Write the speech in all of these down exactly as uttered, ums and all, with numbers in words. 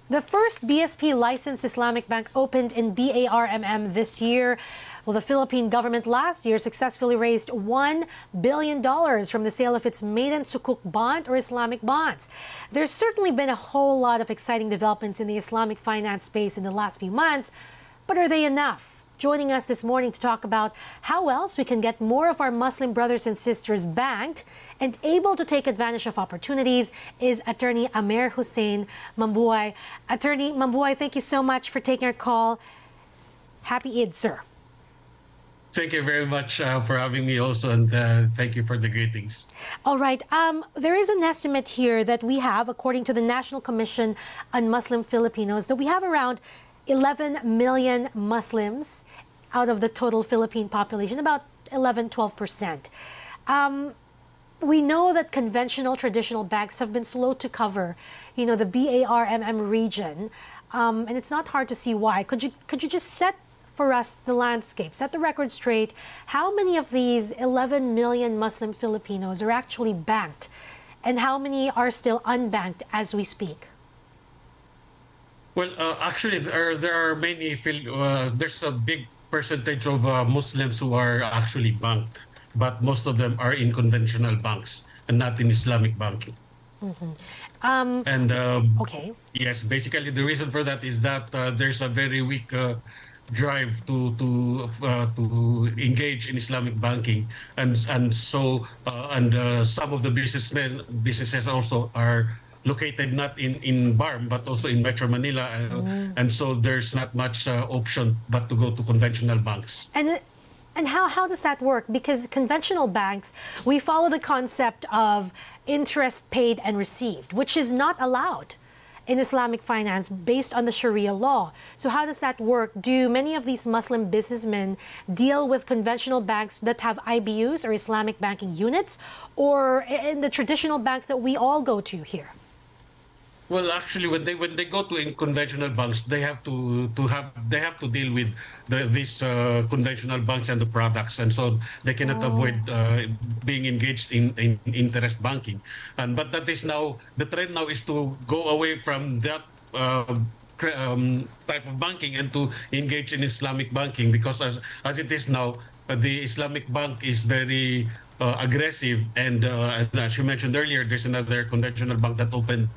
The first B S P-licensed Islamic bank opened in B A R M M this year. Well, the Philippine government last year successfully raised one billion dollars from the sale of its maiden sukuk bond or Islamic bonds. There's certainly been a whole lot of exciting developments in the Islamic finance space in the last few months, but are they enough? Joining us this morning to talk about how else we can get more of our Muslim brothers and sisters banked and able to take advantage of opportunities is Attorney Amer Hussein Mambuhay. Attorney Mambuhay, thank you so much for taking our call. Happy Eid, sir. Thank you very much uh, for having me also, and uh, thank you for the greetings. All right. Um, there is an estimate here that we have, according to the National Commission on Muslim Filipinos, that we have around eleven million Muslims out of the total Philippine population, about eleven, twelve percent. Um, we know that conventional traditional banks have been slow to cover, you know, the B A R M M region, um, and it's not hard to see why. Could you, could you just set for us the landscape, set the record straight? How many of these eleven million Muslim Filipinos are actually banked, and how many are still unbanked as we speak? Well, uh, actually, there are, there are many, uh, there's a big percentage of uh, Muslims who are actually banked, but most of them are in conventional banks and not in Islamic banking. Mm-hmm. um, and um, okay. Yes, basically the reason for that is that uh, there's a very weak uh, drive to to uh, to engage in Islamic banking, and and so uh, and uh, some of the businessmen businesses also are located not in in B A R M but also in Metro Manila, uh, mm. and so there's not much uh, option but to go to conventional banks. And and how how does that work? Because conventional banks, we follow the concept of interest paid and received, which is not allowed in Islamic finance based on the Sharia law. So how does that work? Do many of these Muslim businessmen deal with conventional banks that have I B Us or Islamic banking units, or in the traditional banks that we all go to here? Well, actually, when they when they go to in conventional banks, they have to to have they have to deal with the, these uh, conventional banks and the products, and so they cannot oh. avoid uh, being engaged in, in interest banking. And but that is now the trend now is to go away from that uh, um, type of banking and to engage in Islamic banking, because as as it is now, uh, the Islamic bank is very uh, aggressive, and, uh, and as you mentioned earlier, there's another conventional bank that opened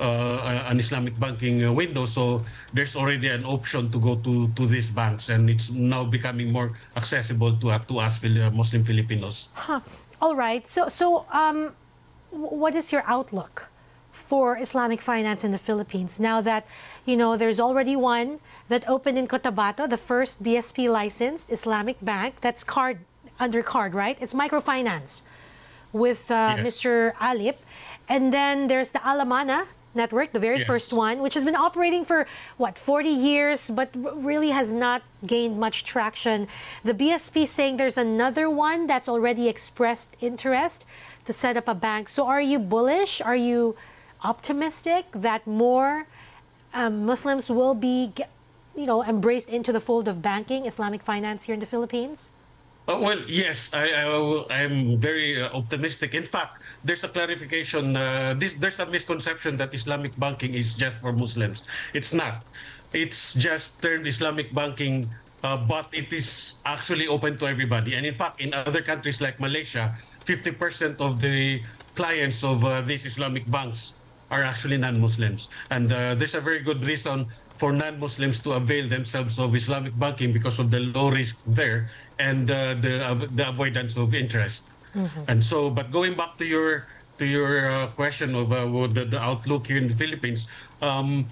Uh, an Islamic banking uh, window, so there's already an option to go to to these banks, and it's now becoming more accessible to uh, to us uh, Muslim Filipinos. Huh. All right. So so um, what is your outlook for Islamic finance in the Philippines now that you know there's already one that opened in Cotabato, the first B S P licensed Islamic bank that's card under card, right? It's microfinance with uh, yes. Mister Alip, and then there's the Alamana Network, the very yes. first one, which has been operating for, what, forty years, but really has not gained much traction. The B S P saying there's another one that's already expressed interest to set up a bank. So are you bullish? Are you optimistic that more um, Muslims will be, you know, embraced into the fold of banking, Islamic finance here in the Philippines? Uh, well, yes, I, I, I'm very uh, optimistic. In fact, there's a clarification. Uh, this, there's a misconception that Islamic banking is just for Muslims. It's not. It's just termed Islamic banking, uh, but it is actually open to everybody. And in fact, in other countries like Malaysia, fifty percent of the clients of uh, these Islamic banks are actually non-Muslims. And uh, there's a very good reason for non-Muslims to avail themselves of Islamic banking because of the low risk there and uh, the, uh, the avoidance of interest. Mm-hmm. And so, but going back to your to your uh, question of uh, the, the outlook here in the Philippines, um,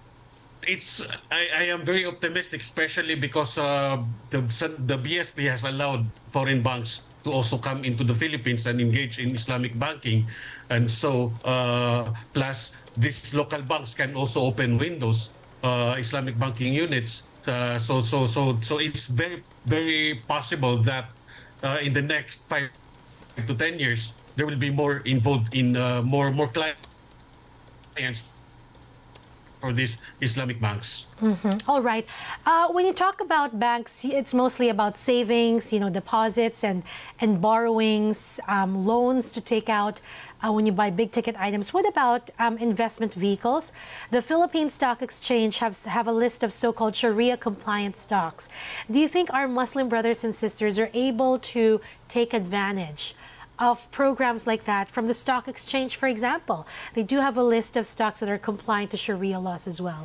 it's I, I am very optimistic, especially because uh, the the B S P has allowed foreign banks to also come into the Philippines and engage in Islamic banking, and so uh, plus these local banks can also open windows, uh, Islamic banking units. Uh, so so so so it's very very possible that uh, in the next five to ten years there will be more involved in uh, more more clients for these Islamic banks. Mm-hmm. All right. Uh, when you talk about banks, it's mostly about savings, you know, deposits and and borrowings, um, loans to take out uh, when you buy big ticket items. What about um, investment vehicles? The Philippine Stock Exchange has have a list of so-called Sharia compliant stocks. Do you think our Muslim brothers and sisters are able to take advantage of programs like that from the stock exchange, for example? They do have a list of stocks that are compliant to Sharia laws as well.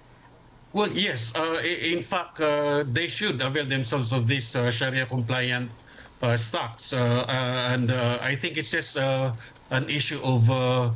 Well, yes. Uh, in fact, uh, they should avail themselves of these uh, Sharia-compliant uh, stocks, uh, uh, and uh, I think it's just uh, an issue of uh,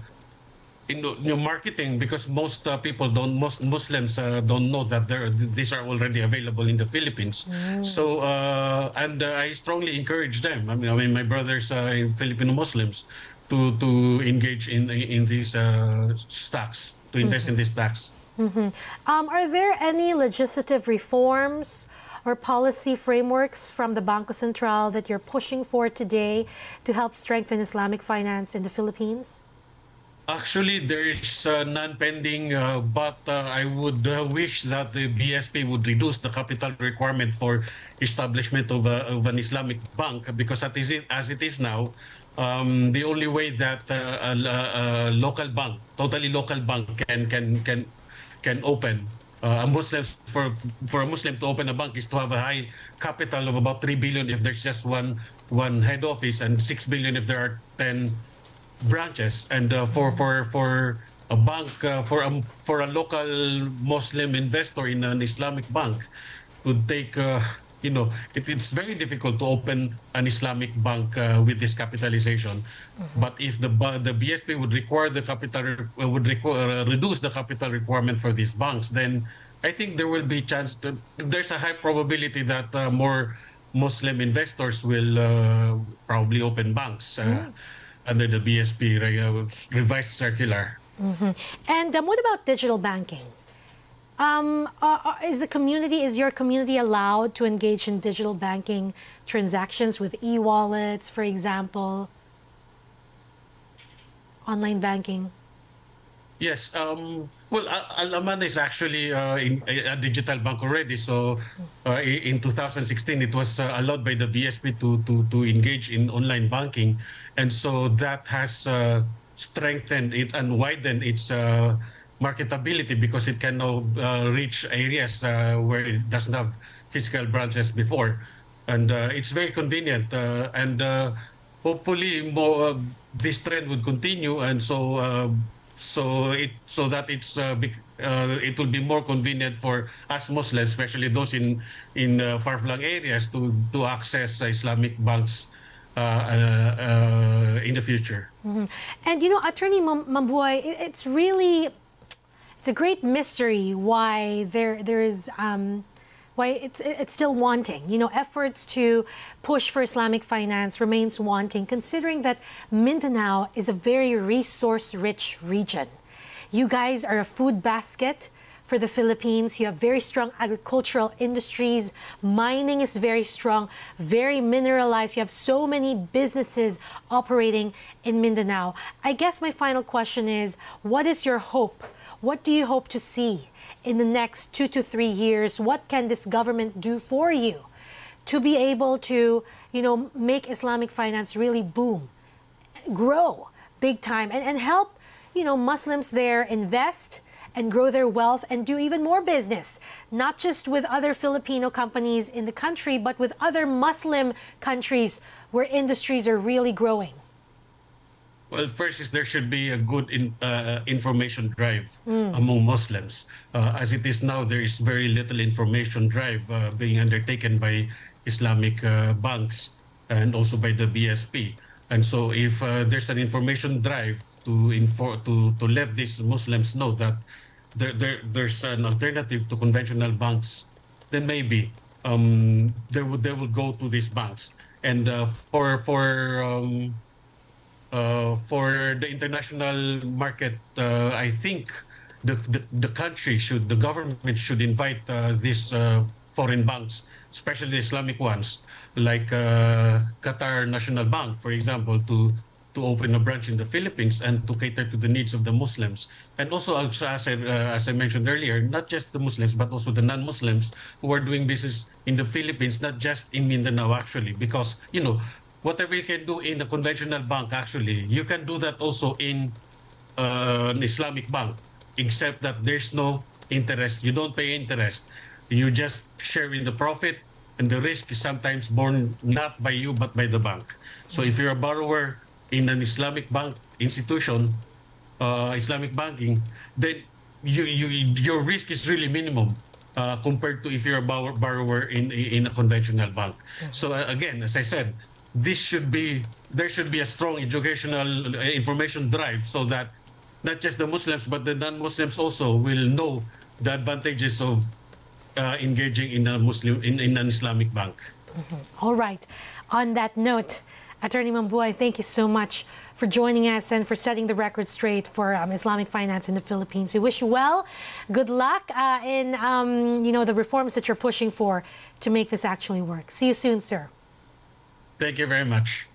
in new marketing, because most uh, people don't, most Muslims uh, don't know that there these are already available in the Philippines. Mm. So, uh, and uh, I strongly encourage them. I mean, I mean, my brothers uh, in Filipino Muslims to to engage in in these uh, stocks, to invest mm-hmm. in these stocks. Mm-hmm. Um, are there any legislative reforms or policy frameworks from the Bangko Sentral that you're pushing for today to help strengthen Islamic finance in the Philippines? Actually, there is uh, none pending, uh, but uh, I would uh, wish that the B S P would reduce the capital requirement for establishment of, a, of an Islamic bank, because as it, as it is now, um, the only way that uh, a, a local bank, totally local bank, can can can can open uh, a Muslim for for a Muslim to open a bank is to have a high capital of about three billion if there's just one one head office, and six billion if there are ten branches. And uh, for for for a bank uh, for a for a local Muslim investor in an Islamic bank would take uh, you know it, it's very difficult to open an Islamic bank uh, with this capitalization. Mm-hmm. But if the the B S P would require the capital uh, would require uh, reduce the capital requirement for these banks, then I think there will be chance to, there's a high probability that uh, more Muslim investors will uh, probably open banks uh, mm. under the B S P uh, revised circular. Mm-hmm. And um, what about digital banking? Um, uh, is the community, is your community allowed to engage in digital banking transactions with e-wallets, for example, online banking? Yes. Um, well, Al-Aman is actually uh, in a digital bank already. So uh, in two thousand sixteen, it was uh, allowed by the B S P to, to, to engage in online banking. And so that has uh, strengthened it and widened its uh, marketability, because it can now uh, reach areas uh, where it doesn't have physical branches before. And uh, it's very convenient. Uh, and uh, hopefully more, uh, this trend would continue. And so uh, so it so that it's uh, big, uh, it will be more convenient for us Muslims, especially those in in uh, far-flung areas, to to access uh, Islamic banks uh, uh, uh, in the future. Mm-hmm. And you know, Attorney Mambuhay, it, it's really it's a great mystery why there there's um, why it's it's still wanting. You know, efforts to push for Islamic finance remains wanting, considering that Mindanao is a very resource-rich region. You guys are a food basket for the Philippines. You have very strong agricultural industries. Mining is very strong, very mineralized. You have so many businesses operating in Mindanao. I guess my final question is, what is your hope? What do you hope to see in the next two to three years? What can this government do for you to be able to, you know, make Islamic finance really boom, grow big time, and, and help, you know, Muslims there invest and grow their wealth and do even more business, not just with other Filipino companies in the country, but with other Muslim countries where industries are really growing? Well, first is there should be a good in, uh, information drive mm. among Muslims. Uh, as it is now, there is very little information drive uh, being undertaken by Islamic uh, banks and also by the B S P. And so if uh, there's an information drive to, info to, to let these Muslims know that there, there, there's an alternative to conventional banks, then maybe um, they, will, they will go to these banks. And uh, for, for um, Uh, for the international market, uh, I think the, the the country should, the government should invite uh, these uh, foreign banks, especially the Islamic ones, like uh, Qatar National Bank, for example, to to open a branch in the Philippines and to cater to the needs of the Muslims. And also, as I, uh, as I mentioned earlier, not just the Muslims, but also the non-Muslims who are doing business in the Philippines, not just in Mindanao, actually. Because, you know, whatever you can do in a conventional bank, actually, you can do that also in uh, an Islamic bank, except that there's no interest. You don't pay interest. You just share in the profit, and the risk is sometimes borne not by you, but by the bank. So if you're a borrower in an Islamic bank institution, uh, Islamic banking, then you, you, your risk is really minimum uh, compared to if you're a borrower, borrower in, in a conventional bank. Mm-hmm. So uh, again, as I said, this should be, there should be a strong educational uh, information drive so that not just the Muslims, but the non-Muslims also will know the advantages of uh, engaging in a Muslim, in, in an Islamic bank. Mm-hmm. All right. On that note, Attorney Mambuhay, thank you so much for joining us and for setting the record straight for um, Islamic finance in the Philippines. We wish you well. Good luck uh, in um, you know, the reforms that you're pushing for to make this actually work. See you soon, sir. Thank you very much.